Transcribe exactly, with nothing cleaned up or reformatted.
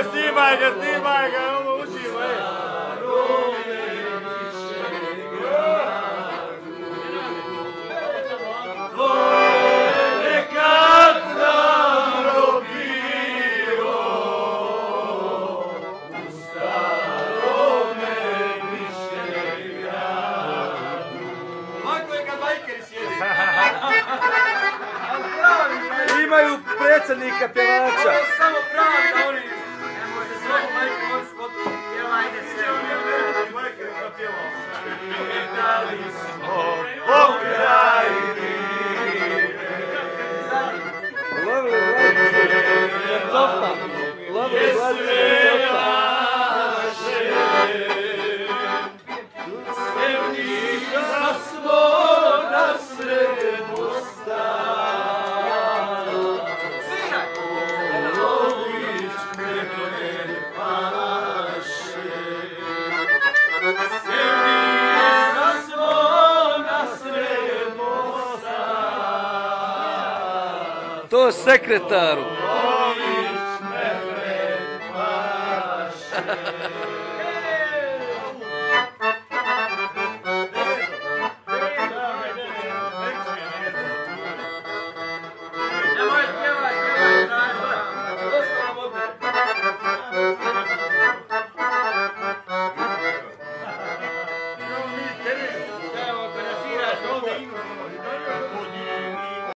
Joj, snimaj ga, snimaj ga, ovo učimo, ej. Imaju predsjednika pjevača. Ovo je samo pravi da oni... Ne može se ovo majke moći skotu. Pjevajte se. Majke da pjevamo. Pitali smo o krajini. Lovili gledci. Copa. Lovili gledci. Copa. Sevnika svoga sred mosta. To sekretaru.